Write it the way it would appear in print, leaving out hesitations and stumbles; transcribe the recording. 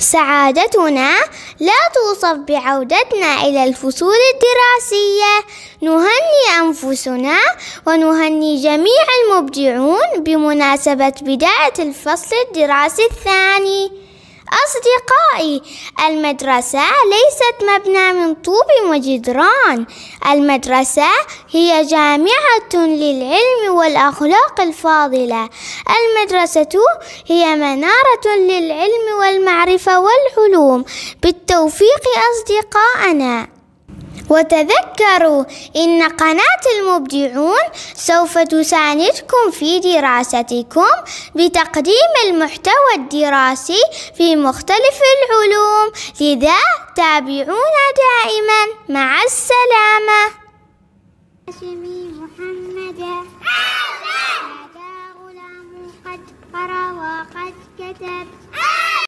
سعادتنا لا توصف بعودتنا إلى الفصول الدراسية. نهني أنفسنا ونهني جميع المبدعون بمناسبة بداية الفصل الدراسي الثاني. أصدقائي، المدرسة ليست مبنى من طوب وجدران. المدرسة هي جامعة للعلم والأخلاق الفاضلة. المدرسة هي منارة للعلم والمعرفة والعلوم. بالتوفيق أصدقائنا. وتذكروا إن قناة المبدعون سوف تساندكم في دراستكم بتقديم المحتوى الدراسي في مختلف العلوم، لذا تابعونا دائما. مع السلامة. هاشمي محمدا هذا غلام قد قرأ وقد كتب.